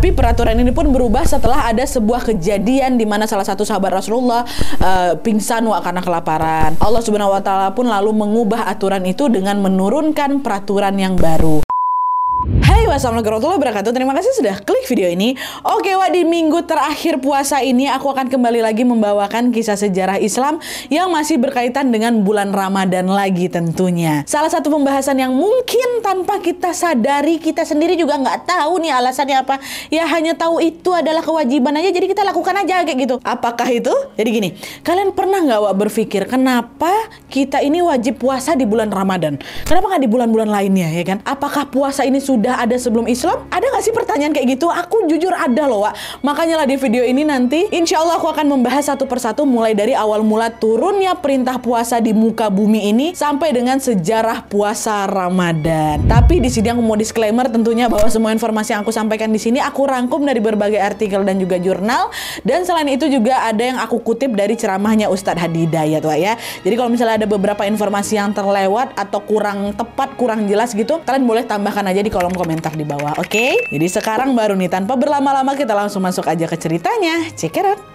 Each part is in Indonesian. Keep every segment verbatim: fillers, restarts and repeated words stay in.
Tapi peraturan ini pun berubah setelah ada sebuah kejadian di mana salah satu sahabat Rasulullah uh, pingsan wa karena kelaparan. Allah Subhanahu wa taala pun lalu mengubah aturan itu dengan menurunkan peraturan yang baru. Hai, wassalamualaikum warahmatullahi wabarakatuh. Terima kasih sudah klik video ini. Oke, wah, di minggu terakhir puasa ini aku akan kembali lagi membawakan kisah sejarah Islam yang masih berkaitan dengan bulan Ramadan lagi tentunya. Salah satu pembahasan yang mungkin tanpa kita sadari, kita sendiri juga nggak tahu nih alasannya apa. Ya hanya tahu itu adalah kewajiban aja, jadi kita lakukan aja kayak gitu. Apakah itu? Jadi gini, kalian pernah nggak wak berpikir kenapa kita ini wajib puasa di bulan Ramadan? Kenapa nggak di bulan-bulan lainnya, ya kan? Apakah puasa ini sudah ada sebelum Islam? Ada nggak sih pertanyaan kayak gitu? Aku jujur ada loh, Wak. Makanya lah di video ini nanti insya Allah aku akan membahas satu persatu mulai dari awal mula turunnya perintah puasa di muka bumi ini sampai dengan sejarah puasa Ramadan. Tapi di sini aku mau disclaimer tentunya bahwa semua informasi yang aku sampaikan di sini aku rangkum dari berbagai artikel dan juga jurnal, dan selain itu juga ada yang aku kutip dari ceramahnya Ustadz Hadi Hidayat, Wak, ya. Jadi kalau misalnya ada beberapa informasi yang terlewat atau kurang tepat, kurang jelas gitu, kalian boleh tambahkan aja di kolom komentar di bawah, oke? Okay? Jadi sekarang baru nih, tanpa berlama-lama kita langsung masuk aja ke ceritanya. Check it out.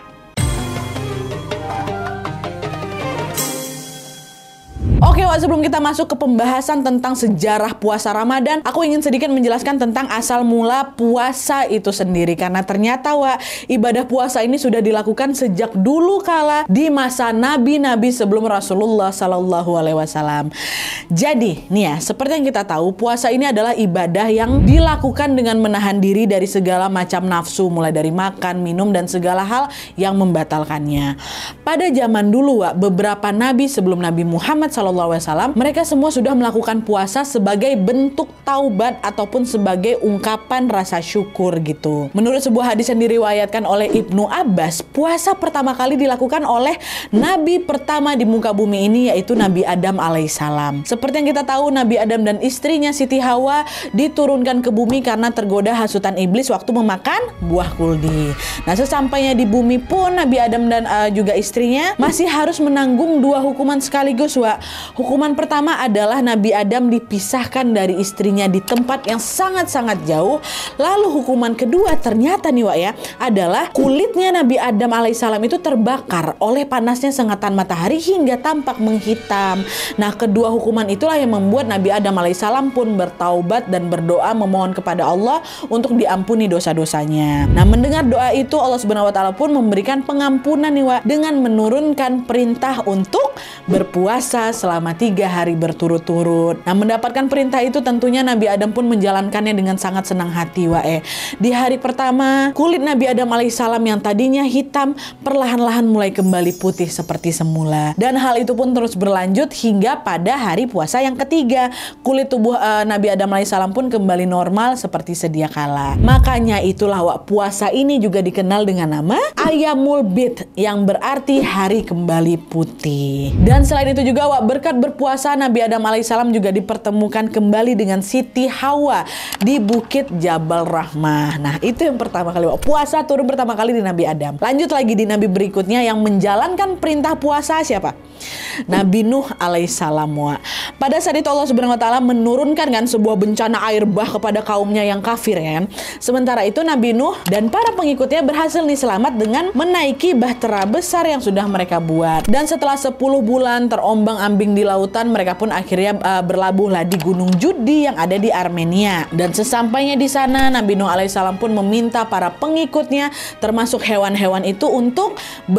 Oke, Wak, sebelum kita masuk ke pembahasan tentang sejarah puasa Ramadan, aku ingin sedikit menjelaskan tentang asal mula puasa itu sendiri. Karena ternyata, Wak, ibadah puasa ini sudah dilakukan sejak dulu kala di masa nabi-nabi sebelum Rasulullah Shallallahu Alaihi Wasallam. Jadi, nih ya, seperti yang kita tahu, puasa ini adalah ibadah yang dilakukan dengan menahan diri dari segala macam nafsu, mulai dari makan, minum, dan segala hal yang membatalkannya. Pada zaman dulu, Wak, beberapa nabi sebelum Nabi Muhammad Shallallahu Alaihi Wasallam, mereka semua sudah melakukan puasa sebagai bentuk taubat ataupun sebagai ungkapan rasa syukur gitu. Menurut sebuah hadis yang diriwayatkan oleh Ibnu Abbas, puasa pertama kali dilakukan oleh nabi pertama di muka bumi ini, yaitu Nabi Adam alaihissalam. Seperti yang kita tahu, Nabi Adam dan istrinya Siti Hawa diturunkan ke bumi karena tergoda hasutan iblis waktu memakan buah kuldi. Nah, sesampainya di bumi pun Nabi Adam dan uh, juga istrinya masih harus menanggung dua hukuman sekaligus, Wak. Hukuman pertama adalah Nabi Adam dipisahkan dari istrinya di tempat yang sangat-sangat jauh. Lalu hukuman kedua ternyata nih, Wak, ya, adalah kulitnya Nabi Adam alaihissalam itu terbakar oleh panasnya sengatan matahari hingga tampak menghitam. Nah, kedua hukuman itulah yang membuat Nabi Adam alaihissalam pun bertaubat dan berdoa memohon kepada Allah untuk diampuni dosa-dosanya. Nah, mendengar doa itu Allah Subhanahu wa taala pun memberikan pengampunan nih, Wak, dengan menurunkan perintah untuk berpuasa selama tiga hari berturut-turut. Nah, mendapatkan perintah itu tentunya Nabi Adam pun menjalankannya dengan sangat senang hati, Wak. Eh. Di hari pertama, kulit Nabi Adam alaihissalam yang tadinya hitam perlahan-lahan mulai kembali putih seperti semula. Dan hal itu pun terus berlanjut hingga pada hari puasa yang ketiga, kulit tubuh uh, Nabi Adam alaihissalam pun kembali normal seperti sedia kala. Makanya itulah, Wak, puasa ini juga dikenal dengan nama Ayyamul Bid, yang berarti hari kembali putih. Dan selain itu juga, Wak, berkat berpuasa Nabi Adam alaihissalam juga dipertemukan kembali dengan Siti Hawa di Bukit Jabal Rahmah. Nah, itu yang pertama kali, Wak. Puasa turun pertama kali di Nabi Adam. Lanjut lagi di nabi berikutnya yang menjalankan perintah puasa siapa? Nabi Nuh alaihissalam, Wak. Pada saat itu Allah Subhanahu wa taala menurunkan kan sebuah bencana air bah kepada kaumnya yang kafir, kan. Sementara itu Nabi Nuh dan para pengikutnya berhasil nih selamat dengan menaiki bahtera besar yang sudah mereka buat. Dan setelah sepuluh bulan terombang-ambing di lautan, mereka pun akhirnya uh, berlabuhlah di Gunung Judi yang ada di Armenia. Dan sesampainya di sana, Nabi Nuh alaihissalam pun meminta para pengikutnya termasuk hewan-hewan itu untuk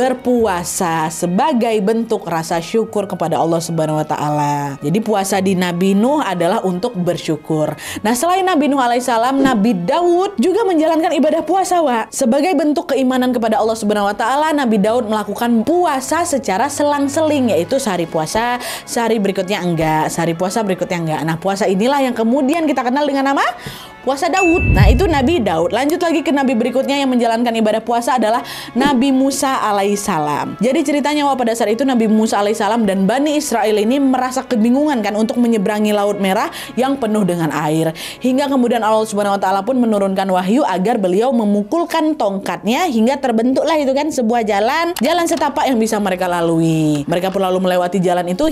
berpuasa sebagai bentuk rasa syukur kepada Allah Subhanahu wa taala. Jadi puasa di Nabi Nuh adalah untuk bersyukur. Nah, selain Nabi Nuh alaihissalam, Nabi Daud juga menjalankan ibadah puasa, Wak. Sebagai bentuk keimanan kepada Allah Subhanahu wa taala, Nabi Daud melakukan puasa secara selang-seling, yaitu sehari puasa, sehari berikutnya enggak, sehari puasa berikutnya enggak. Nah, puasa inilah yang kemudian kita kenal dengan nama puasa Daud. Nah, itu Nabi Daud. Lanjut lagi ke nabi berikutnya yang menjalankan ibadah puasa adalah Nabi Musa alaihissalam. Jadi ceritanya, Wak, pada saat itu Nabi Musa alaihissalam dan Bani Israel ini merasa kebingungan kan untuk menyeberangi Laut Merah yang penuh dengan air. Hingga kemudian Allah Subhanahu wa taala pun menurunkan wahyu agar beliau memukulkan tongkatnya hingga terbentuklah itu kan sebuah jalan, jalan setapak yang bisa mereka lalui. Mereka pun lalu melewati jalan itu hingga sampai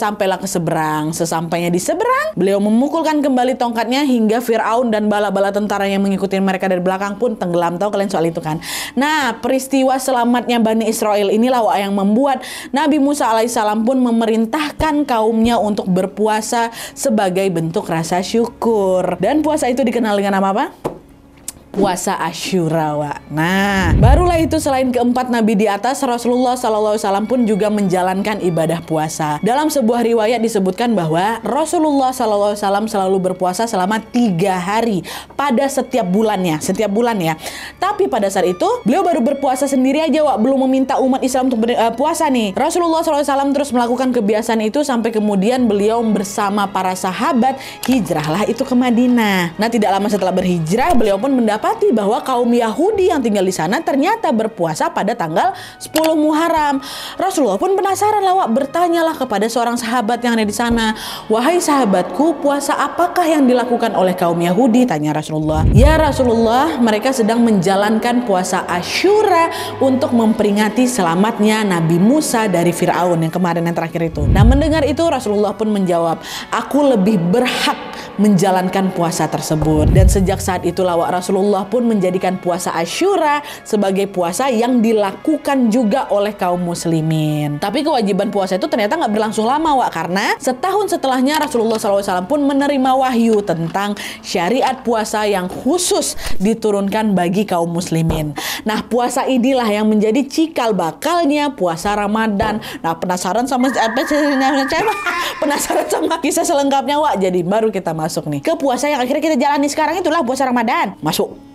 sampailah ke seberang. Sesampainya di seberang, beliau memukulkan kembali tongkatnya hingga Fir'aun dan bala-bala tentara yang mengikuti mereka dari belakang pun tenggelam. Tahu kalian soal itu kan? Nah, peristiwa selamatnya Bani Israel inilah wak yang membuat Nabi Musa alaihissalam pun memerintahkan kaumnya untuk berpuasa sebagai bentuk rasa syukur. Dan puasa itu dikenal dengan nama apa? Puasa Asyura, Wak. Nah, barulah itu selain keempat nabi di atas, Rasulullah shallallahu alaihi wasallam pun juga menjalankan ibadah puasa. Dalam sebuah riwayat disebutkan bahwa Rasulullah shallallahu alaihi wasallam selalu berpuasa selama tiga hari pada setiap bulannya, setiap bulan ya. Tapi pada saat itu beliau baru berpuasa sendiri aja, Wak, belum meminta umat Islam untuk berpuasa uh, nih. Rasulullah shallallahu alaihi wasallam terus melakukan kebiasaan itu sampai kemudian beliau bersama para sahabat hijrahlah itu ke Madinah. Nah, tidak lama setelah berhijrah, beliau pun mendapat bahwa kaum Yahudi yang tinggal di sana ternyata berpuasa pada tanggal sepuluh Muharram. Rasulullah pun penasaran lah, Wak, bertanyalah kepada seorang sahabat yang ada di sana. "Wahai sahabatku, puasa apakah yang dilakukan oleh kaum Yahudi?" tanya Rasulullah. "Ya Rasulullah, mereka sedang menjalankan puasa Asyura untuk memperingati selamatnya Nabi Musa dari Fir'aun," yang kemarin yang terakhir itu. Nah, mendengar itu Rasulullah pun menjawab, "Aku lebih berhak menjalankan puasa tersebut." Dan sejak saat itulah, Wak, Rasulullah pun menjadikan puasa Asyura sebagai puasa yang dilakukan juga oleh kaum muslimin. Tapi kewajiban puasa itu ternyata nggak berlangsung lama, Wak, karena setahun setelahnya Rasulullah shallallahu alaihi wasallam pun menerima wahyu tentang syariat puasa yang khusus diturunkan bagi kaum muslimin. Nah, puasa inilah yang menjadi cikal bakalnya puasa Ramadan. Nah, penasaran sama apa? Penasaran sama kisah selengkapnya, Wak? Jadi baru kita masuk nih ke puasa yang akhirnya kita jalani sekarang, itulah puasa Ramadan. Masuk.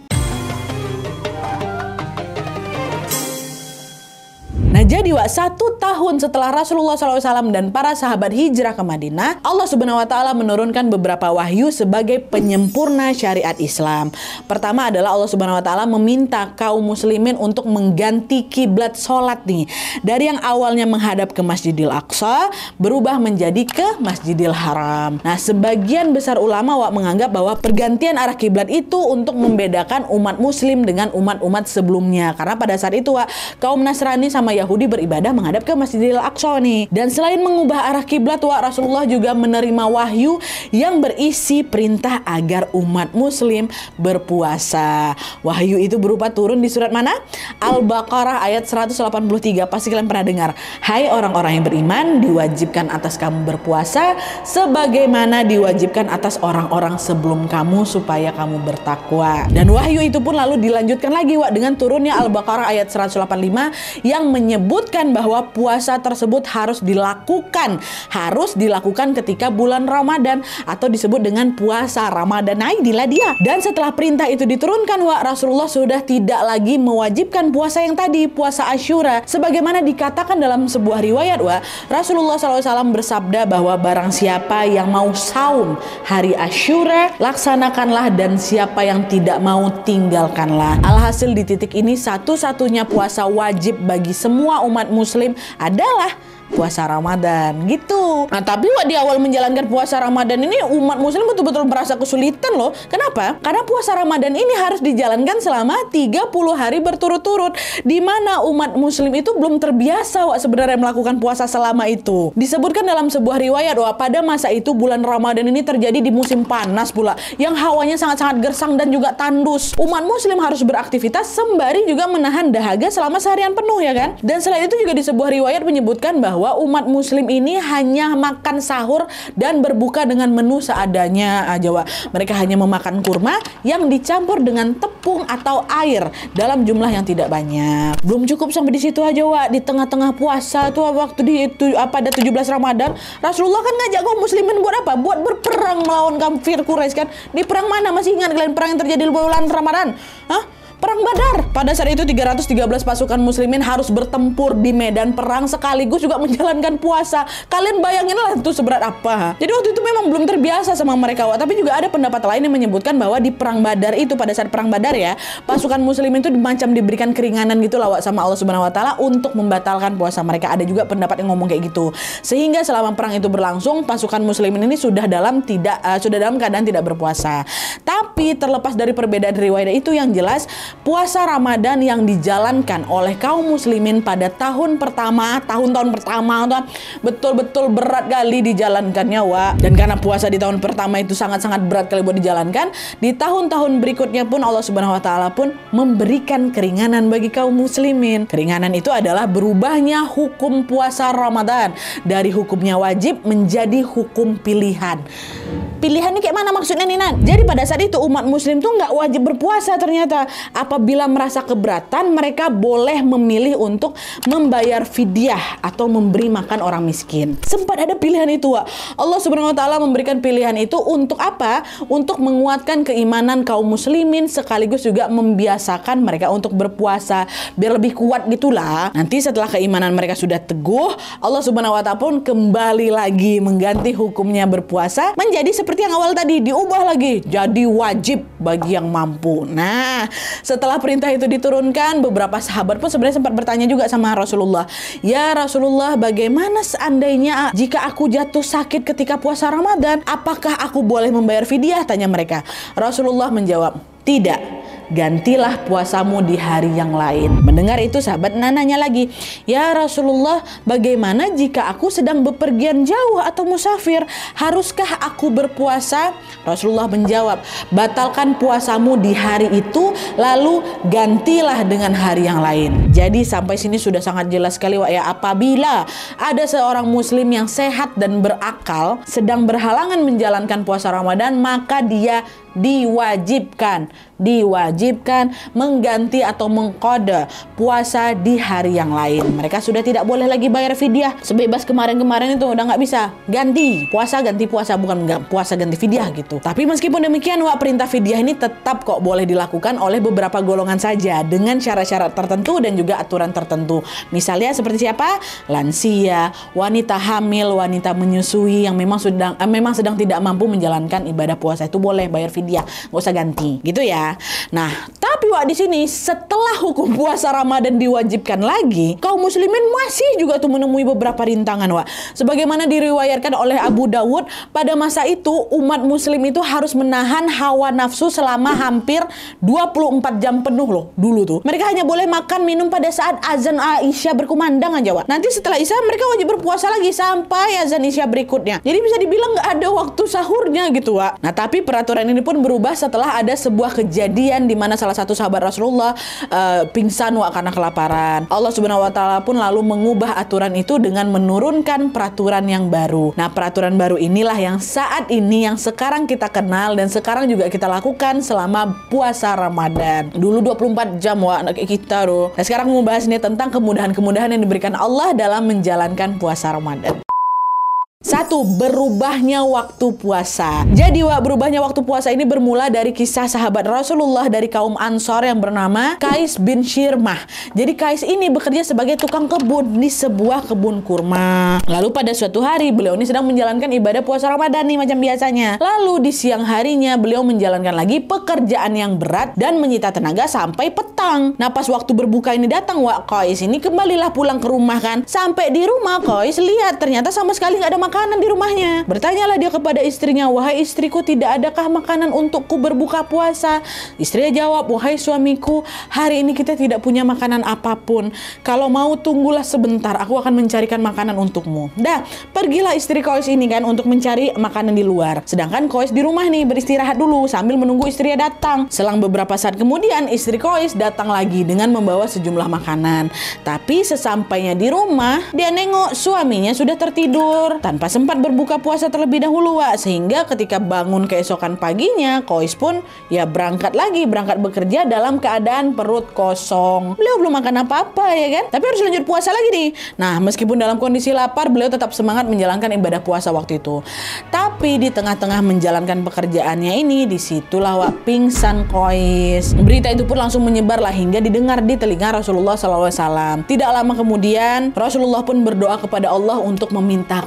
Nah, jadi, Wak, satu tahun setelah Rasulullah shallallahu alaihi wasallam dan para sahabat hijrah ke Madinah, Allah Subhanahu wa Ta'ala menurunkan beberapa wahyu sebagai penyempurna syariat Islam. Pertama adalah Allah Subhanahu wa Ta'ala meminta kaum muslimin untuk mengganti kiblat sholat nih, dari yang awalnya menghadap ke Masjidil Aqsa berubah menjadi ke Masjidil Haram. Nah, sebagian besar ulama, Wak, menganggap bahwa pergantian arah kiblat itu untuk membedakan umat muslim dengan umat-umat sebelumnya, karena pada saat itu, Wak, kaum Nasrani sama Yahudi beribadah menghadap ke Masjidil Aqsa nih. Dan selain mengubah arah kiblat, Wak, Rasulullah juga menerima wahyu yang berisi perintah agar umat muslim berpuasa. Wahyu itu berupa turun di surat mana? Al-Baqarah ayat seratus delapan puluh tiga. Pasti kalian pernah dengar. "Hai orang-orang yang beriman, diwajibkan atas kamu berpuasa sebagaimana diwajibkan atas orang-orang sebelum kamu supaya kamu bertakwa." Dan wahyu itu pun lalu dilanjutkan lagi, Wak, dengan turunnya Al-Baqarah ayat seratus delapan puluh lima yang menyebutkan bahwa puasa tersebut harus dilakukan harus dilakukan ketika bulan Ramadan atau disebut dengan puasa Ramadan. Nah, inilah dia. Dan setelah perintah itu diturunkan, Wak, Rasulullah sudah tidak lagi mewajibkan puasa yang tadi, puasa Asyura. Sebagaimana dikatakan dalam sebuah riwayat, Wak, Rasulullah shallallahu alaihi wasallam bersabda bahwa barang siapa yang mau saum hari Asyura, laksanakanlah, dan siapa yang tidak mau, tinggalkanlah. Alhasil di titik ini satu-satunya puasa wajib bagi semua umat muslim adalah puasa Ramadan gitu. Nah, tapi, Wak, di awal menjalankan puasa Ramadan ini umat muslim betul-betul merasa kesulitan loh. Kenapa? Karena puasa Ramadan ini harus dijalankan selama tiga puluh hari berturut-turut, di mana umat muslim itu belum terbiasa, Wak, sebenarnya melakukan puasa selama itu. Disebutkan dalam sebuah riwayat, Wak, pada masa itu bulan Ramadan ini terjadi di musim panas pula, yang hawanya sangat-sangat gersang dan juga tandus. Umat muslim harus beraktivitas sembari juga menahan dahaga selama seharian penuh, ya kan? Dan selain itu juga di sebuah riwayat menyebutkan bahwa umat muslim ini hanya makan sahur dan berbuka dengan menu seadanya aja, Wak. Mereka hanya memakan kurma yang dicampur dengan tepung atau air dalam jumlah yang tidak banyak. Belum cukup sampai di situ aja, Wak. Di tengah-tengah puasa tuh, waktu di itu apa ada tujuh belas Ramadan, Rasulullah kan ngajak kaum muslimin buat apa? Buat berperang melawan kafir Quraisy kan. Di perang mana? Masih ingat kalian perang yang terjadi di bulan Ramadan? Hah? Perang Badar. Pada saat itu tiga ratus tiga belas pasukan muslimin harus bertempur di medan perang sekaligus juga menjalankan puasa. Kalian bayangin lah itu seberat apa. Jadi waktu itu memang belum terbiasa sama mereka, Wak. Tapi juga ada pendapat lain yang menyebutkan bahwa di perang Badar itu, pada saat perang Badar ya, pasukan muslimin itu macam diberikan keringanan gitu lah, Wak, sama Allah Subhanahu wa Ta'ala untuk membatalkan puasa mereka. Ada juga pendapat yang ngomong kayak gitu. Sehingga selama perang itu berlangsung, pasukan muslimin ini sudah dalam tidak uh, sudah dalam keadaan tidak berpuasa. Tapi terlepas dari perbedaan riwayat itu, yang jelas puasa Ramadan yang dijalankan oleh kaum muslimin pada tahun pertama, tahun-tahun pertama betul-betul berat kali dijalankannya, Wak. Dan karena puasa di tahun pertama itu sangat-sangat berat kali buat dijalankan, di tahun-tahun berikutnya pun Allah Subhanahu wa taala pun memberikan keringanan bagi kaum muslimin. Keringanan itu adalah berubahnya hukum puasa Ramadan dari hukumnya wajib menjadi hukum pilihan. Pilihan ini kayak mana maksudnya nih, Nan? Jadi pada saat itu umat muslim tuh nggak wajib berpuasa ternyata. Apabila merasa keberatan, mereka boleh memilih untuk membayar fidyah atau memberi makan orang miskin. Sempat ada pilihan itu, Wak. Allah Subhanahu wa taala memberikan pilihan itu untuk apa? Untuk menguatkan keimanan kaum muslimin sekaligus juga membiasakan mereka untuk berpuasa biar lebih kuat gitulah. Nanti setelah keimanan mereka sudah teguh, Allah Subhanahu wa taala pun kembali lagi mengganti hukumnya berpuasa menjadi seperti Seperti yang awal tadi, diubah lagi jadi wajib bagi yang mampu. Nah, setelah perintah itu diturunkan, beberapa sahabat pun sebenarnya sempat bertanya juga sama Rasulullah, "Ya Rasulullah, bagaimana seandainya jika aku jatuh sakit ketika puasa Ramadan? Apakah aku boleh membayar fidyah?" tanya mereka. Rasulullah menjawab, "Tidak. Gantilah puasamu di hari yang lain." Mendengar itu sahabat nanya lagi, "Ya Rasulullah, bagaimana jika aku sedang bepergian jauh atau musafir? Haruskah aku berpuasa?" Rasulullah menjawab, "Batalkan puasamu di hari itu, lalu gantilah dengan hari yang lain." Jadi sampai sini sudah sangat jelas sekali, Wak, ya. Apabila ada seorang muslim yang sehat dan berakal sedang berhalangan menjalankan puasa Ramadan, maka dia diwajibkan diwajibkan mengganti atau mengqada puasa di hari yang lain. Mereka sudah tidak boleh lagi bayar fidyah sebebas kemarin-kemarin itu, udah nggak bisa ganti puasa ganti puasa, bukan puasa ganti fidyah gitu. Tapi meskipun demikian, Wak, perintah fidyah ini tetap kok boleh dilakukan oleh beberapa golongan saja dengan syarat-syarat tertentu dan juga aturan tertentu. Misalnya seperti siapa? Lansia, wanita hamil, wanita menyusui yang memang sedang eh, memang sedang tidak mampu menjalankan ibadah puasa itu boleh bayar fidyah, nggak usah ganti gitu ya. Nah, tapi Wak, di sini setelah hukum puasa Ramadan diwajibkan lagi, kaum muslimin masih juga tuh menemui beberapa rintangan, Wak. Sebagaimana diriwayatkan oleh Abu Dawud, pada masa itu umat muslim itu harus menahan hawa nafsu selama hampir dua puluh empat jam penuh loh. Dulu tuh mereka hanya boleh makan minum pada saat azan Isya berkumandang aja, Wak. Nanti setelah Isya mereka wajib berpuasa lagi sampai azan Isya berikutnya. Jadi bisa dibilang nggak ada waktu sahurnya gitu, Wak. Nah, tapi peraturan ini pun berubah setelah ada sebuah kejadian di mana salah satu sahabat Rasulullah uh, pingsan, Wak, karena kelaparan. Allah Subhanahu wa taala pun lalu mengubah aturan itu dengan menurunkan peraturan yang baru. Nah, peraturan baru inilah yang saat ini yang sekarang kita kenal dan sekarang juga kita lakukan selama puasa Ramadan. Dulu dua puluh empat jam, Wak, anak kita loh. Nah, sekarang mau bahas nih tentang kemudahan-kemudahan yang diberikan Allah dalam menjalankan puasa Ramadan. Satu, berubahnya waktu puasa. Jadi, Wak, berubahnya waktu puasa ini bermula dari kisah sahabat Rasulullah dari kaum Ansor yang bernama Qais bin Shirmah. Jadi Qais ini bekerja sebagai tukang kebun di sebuah kebun kurma. Lalu pada suatu hari beliau ini sedang menjalankan ibadah puasa Ramadan nih macam biasanya. Lalu di siang harinya beliau menjalankan lagi pekerjaan yang berat dan menyita tenaga sampai petang. Nah, pas waktu berbuka ini datang, Wak, Qais ini kembalilah pulang ke rumah kan. Sampai di rumah Qais lihat ternyata sama sekali nggak ada makanan di rumahnya. Bertanyalah dia kepada istrinya, "Wahai istriku, tidak adakah makanan untukku berbuka puasa?" Istrinya jawab, "Wahai suamiku, hari ini kita tidak punya makanan apapun. Kalau mau tunggulah sebentar, aku akan mencarikan makanan untukmu." Dah, pergilah istri Qais ini kan untuk mencari makanan di luar. Sedangkan Qais di rumah nih beristirahat dulu sambil menunggu istrinya datang. Selang beberapa saat kemudian istri Qais datang lagi dengan membawa sejumlah makanan. Tapi sesampainya di rumah, dia nengok suaminya sudah tertidur tanpa sempat berbuka puasa terlebih dahulu, Wak. Sehingga ketika bangun keesokan paginya, Qais pun ya berangkat lagi, berangkat bekerja dalam keadaan perut kosong. Beliau belum makan apa-apa ya kan, tapi harus lanjut puasa lagi nih. Nah, meskipun dalam kondisi lapar, beliau tetap semangat menjalankan ibadah puasa waktu itu. Tapi di tengah-tengah menjalankan pekerjaannya ini, disitulah, Wak, pingsan Qais. Berita itu pun langsung menyebarlah hingga didengar di telinga Rasulullah shallallahu alaihi wasallam. Tidak lama kemudian Rasulullah pun berdoa kepada Allah untuk meminta keringanan.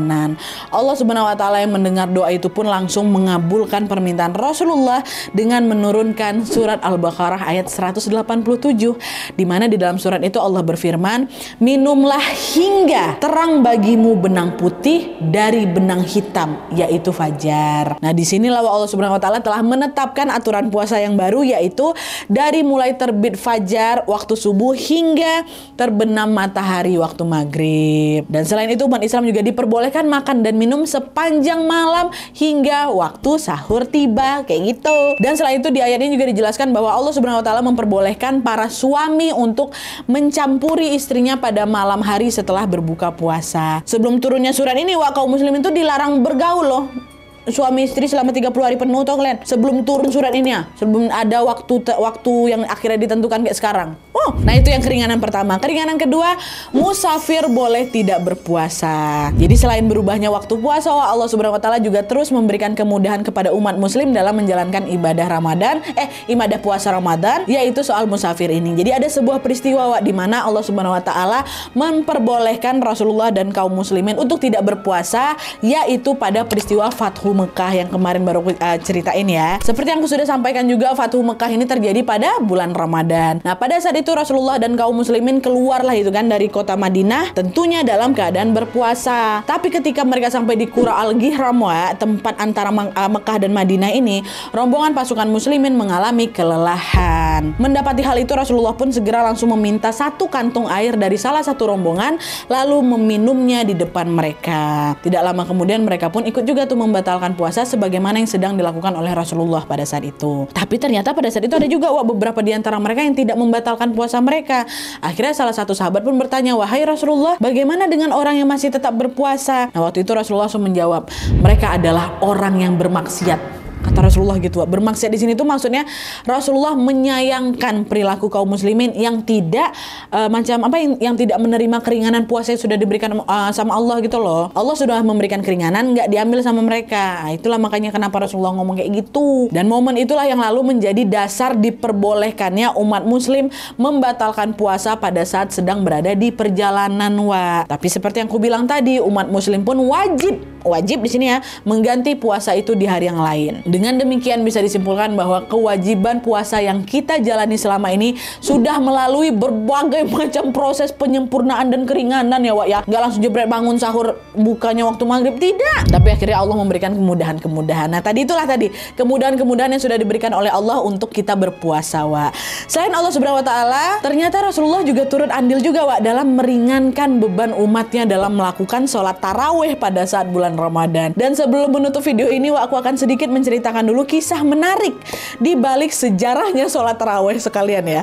perjalanan. Allah Subhanahu wa taala yang mendengar doa itu pun langsung mengabulkan permintaan Rasulullah dengan menurunkan surat Al-Baqarah ayat seratus delapan puluh tujuh, di mana di dalam surat itu Allah berfirman, "Minumlah hingga terang bagimu benang putih dari benang hitam, yaitu fajar." Nah, disinilah Allah Subhanahu wa taala telah menetapkan aturan puasa yang baru, yaitu dari mulai terbit fajar waktu subuh hingga terbenam matahari waktu maghrib. Dan selain itu umat Islam juga diperbolehkan makan dan minum sepanjang malam hingga waktu sahur tiba, kayak gitu. Dan selain itu di ayat ini juga dijelaskan bahwa Allah Subhanahu wa taala memperbolehkan para suami untuk mencampuri istrinya pada malam hari setelah berbuka puasa. Sebelum turunnya surat ini, wah, kaum muslimin itu dilarang bergaul loh, suami istri selama tiga puluh hari penuh, tau kalian? Sebelum turun surat ini ya, sebelum ada waktu waktu yang akhirnya ditentukan kayak sekarang. Oh, nah itu yang keringanan pertama. Keringanan kedua, musafir boleh tidak berpuasa. Jadi selain berubahnya waktu puasa, Allah Subhanahu wa taala juga terus memberikan kemudahan kepada umat muslim dalam menjalankan ibadah Ramadan, eh ibadah puasa Ramadan, yaitu soal musafir ini. Jadi ada sebuah peristiwa wak, di mana Allah Subhanahu wa taala memperbolehkan Rasulullah dan kaum muslimin untuk tidak berpuasa, yaitu pada peristiwa Fathu Mekah yang kemarin baru uh, ceritain ya. Seperti yang aku sudah sampaikan juga, Fathu Mekah ini terjadi pada bulan Ramadan. Nah, pada saat itu Rasulullah dan kaum muslimin keluarlah itu kan dari kota Madinah, tentunya dalam keadaan berpuasa. Tapi ketika mereka sampai di Qura Al-Ghihram, tempat antara uh, Mekah dan Madinah ini, rombongan pasukan muslimin mengalami kelelahan. Mendapati hal itu, Rasulullah pun segera langsung meminta satu kantung air dari salah satu rombongan, lalu meminumnya di depan mereka. Tidak lama kemudian mereka pun ikut juga tuh membatalkan puasa sebagaimana yang sedang dilakukan oleh Rasulullah pada saat itu. Tapi ternyata pada saat itu ada juga wah, beberapa di antara mereka yang tidak membatalkan puasa mereka. Akhirnya salah satu sahabat pun bertanya, "Wahai Rasulullah, bagaimana dengan orang yang masih tetap berpuasa?" Nah, waktu itu Rasulullah langsung menjawab, "Mereka adalah orang yang bermaksiat." Kata Rasulullah gitu. Bermaksiat di sini tuh maksudnya Rasulullah menyayangkan perilaku kaum muslimin yang tidak uh, macam apa yang, yang tidak menerima keringanan puasa yang sudah diberikan uh, sama Allah gitu loh. Allah sudah memberikan keringanan, nggak diambil sama mereka. Nah, itulah makanya kenapa Rasulullah ngomong kayak gitu. Dan momen itulah yang lalu menjadi dasar diperbolehkannya umat muslim membatalkan puasa pada saat sedang berada di perjalanan wa. Tapi seperti yang aku bilang tadi, umat muslim pun wajib wajib di sini ya mengganti puasa itu di hari yang lain. Dengan demikian bisa disimpulkan bahwa kewajiban puasa yang kita jalani selama ini sudah melalui berbagai macam proses penyempurnaan dan keringanan ya Wak ya. Nggak langsung jebret bangun sahur bukanya waktu maghrib, tidak. Tapi akhirnya Allah memberikan kemudahan-kemudahan. Nah tadi itulah tadi kemudahan-kemudahan yang sudah diberikan oleh Allah untuk kita berpuasa Wak. Selain Allah Subhanahu wa taala, ternyata Rasulullah juga turut andil juga Wak dalam meringankan beban umatnya dalam melakukan sholat tarawih pada saat bulan Ramadan. Dan sebelum menutup video ini, aku akan sedikit menceritakan dulu kisah menarik di balik sejarahnya sholat tarawih sekalian ya.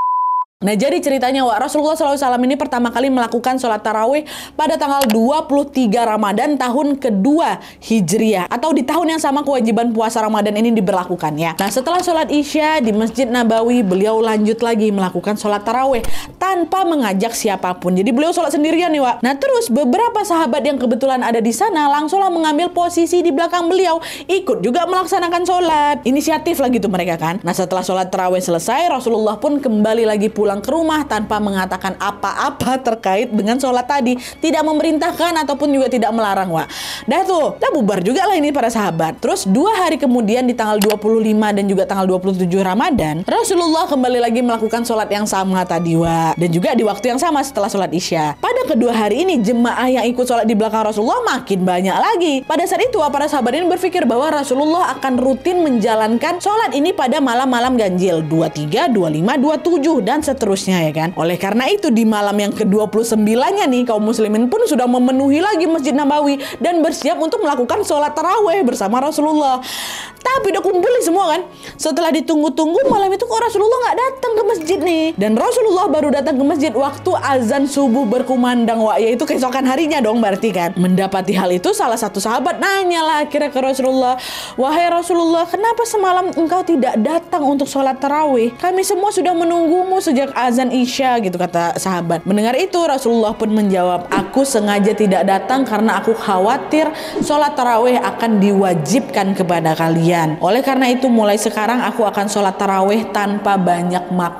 Nah jadi ceritanya Wak, Rasulullah shallallahu alaihi wasallam ini pertama kali melakukan sholat tarawih pada tanggal dua puluh tiga Ramadan tahun kedua Hijriah, atau di tahun yang sama kewajiban puasa Ramadan ini diberlakukan ya. Nah setelah sholat Isya di Masjid Nabawi, beliau lanjut lagi melakukan sholat tarawih tanpa mengajak siapapun. Jadi beliau sholat sendirian nih Wak. Nah terus beberapa sahabat yang kebetulan ada di sana langsunglah mengambil posisi di belakang beliau, ikut juga melaksanakan sholat. Inisiatif lah gitu mereka kan. Nah setelah sholat tarawih selesai, Rasulullah pun kembali lagi pulang ke rumah tanpa mengatakan apa-apa terkait dengan sholat tadi, tidak memerintahkan ataupun juga tidak melarang Wak. Dah tuh, dah bubar juga lah ini para sahabat. Terus dua hari kemudian di tanggal dua puluh lima dan juga tanggal dua puluh tujuh Ramadan, Rasulullah kembali lagi melakukan sholat yang sama tadi Wak, dan juga di waktu yang sama setelah sholat Isya. Pada kedua hari ini jemaah yang ikut sholat di belakang Rasulullah makin banyak lagi. Pada saat itu para sahabat ini berpikir bahwa Rasulullah akan rutin menjalankan sholat ini pada malam-malam ganjil dua puluh tiga, dua puluh lima, dua puluh tujuh dan seterusnya terusnya ya kan. Oleh karena itu di malam yang ke dua puluh sembilan-nya nih kaum muslimin pun sudah memenuhi lagi Masjid Nabawi dan bersiap untuk melakukan sholat tarawih bersama Rasulullah. Tapi udah kumpul semua kan. Setelah ditunggu-tunggu malam itu kok Rasulullah nggak datang ke masjid nih. Dan Rasulullah baru datang ke masjid waktu azan subuh berkumandang Wak, yaitu keesokan harinya dong berarti kan. Mendapati hal itu salah satu sahabat nanya lah akhirnya ke Rasulullah, "Wahai Rasulullah, kenapa semalam engkau tidak datang untuk sholat tarawih? Kami semua sudah menunggumu sejak azan Isya," gitu kata sahabat. Mendengar itu Rasulullah pun menjawab, "Aku sengaja tidak datang karena aku khawatir sholat tarawih akan diwajibkan kepada kalian. Oleh karena itu mulai sekarang aku akan sholat tarawih tanpa banyak makmum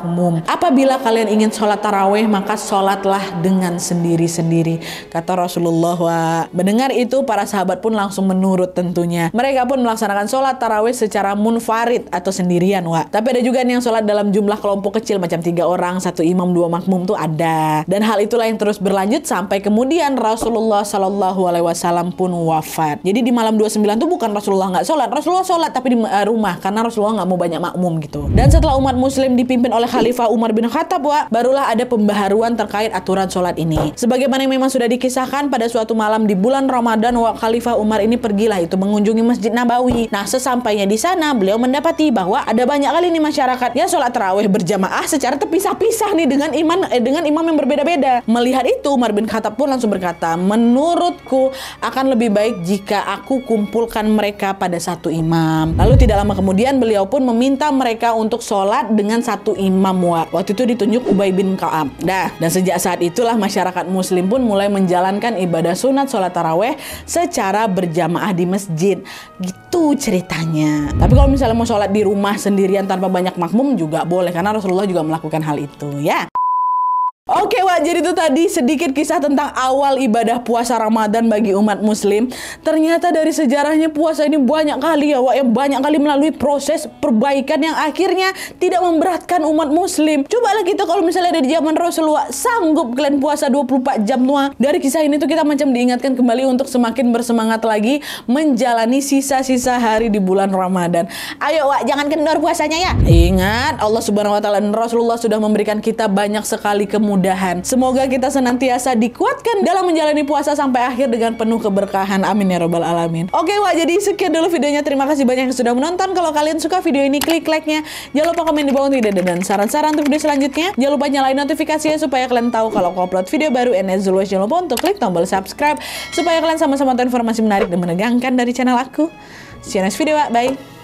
makmum. Apabila kalian ingin sholat tarawih, maka sholatlah dengan sendiri-sendiri, kata Rasulullah. Wah, mendengar itu para sahabat pun langsung menurut tentunya. Mereka pun melaksanakan sholat tarawih secara munfarid atau sendirian. Wah, tapi ada juga yang sholat dalam jumlah kelompok kecil macam tiga orang, satu imam dua makmum tuh ada. Dan hal itulah yang terus berlanjut sampai kemudian Rasulullah Shallallahu Alaihi Wasallam pun wafat. Jadi di malam dua puluh sembilan tuh bukan Rasulullah nggak sholat, Rasulullah sholat tapi di uh, rumah karena Rasulullah nggak mau banyak makmum gitu. Dan setelah umat muslim dipimpin oleh Khalifah Umar bin Khattab, wah, barulah ada pembaharuan terkait aturan sholat ini. Sebagaimana yang memang sudah dikisahkan, pada suatu malam di bulan Ramadan, wah, Khalifah Umar ini pergilah itu mengunjungi Masjid Nabawi. Nah, sesampainya di sana beliau mendapati bahwa ada banyak kali nih masyarakat yang sholat tarawih berjamaah secara terpisah-pisah nih dengan iman eh, dengan imam yang berbeda-beda. Melihat itu, Umar bin Khattab pun langsung berkata, menurutku akan lebih baik jika aku kumpulkan mereka pada satu imam. Lalu tidak lama kemudian beliau pun meminta mereka untuk sholat dengan satu imam. Wa. Waktu itu ditunjuk Ubay bin Ka'ab. Nah, dan sejak saat itulah masyarakat muslim pun mulai menjalankan ibadah sunat sholat taraweh secara berjamaah di masjid. Gitu ceritanya. Tapi kalau misalnya mau sholat di rumah sendirian tanpa banyak makmum juga boleh, karena Rasulullah juga melakukan hal itu ya. Oke, wah, jadi itu tadi sedikit kisah tentang awal ibadah puasa Ramadan bagi umat muslim. Ternyata dari sejarahnya puasa ini banyak kali ya, wah, yang banyak kali melalui proses perbaikan yang akhirnya tidak memberatkan umat muslim. Cobalah kita kalau misalnya ada di zaman Rasulullah, sanggup kalian puasa dua puluh empat jam tua. Dari kisah ini tuh kita macam diingatkan kembali untuk semakin bersemangat lagi menjalani sisa-sisa hari di bulan Ramadan. Ayo, wah, jangan kendor puasanya ya. Ingat, Allah Subhanahu wa taala dan Rasulullah sudah memberikan kita banyak sekali kemudahan. Mudahan. Semoga kita senantiasa dikuatkan dalam menjalani puasa sampai akhir dengan penuh keberkahan. Amin ya robbal alamin. Oke, wah, jadi sekian dulu videonya. Terima kasih banyak yang sudah menonton. Kalau kalian suka video ini, klik like-nya. Jangan lupa komen di bawah untuk ide dan saran-saran untuk video selanjutnya. Jangan lupa nyalain notifikasinya supaya kalian tahu kalau aku upload video baru. And as always, jangan lupa untuk klik tombol subscribe supaya kalian sama-sama tahu informasi menarik dan menegangkan dari channel aku. See you next video, bye.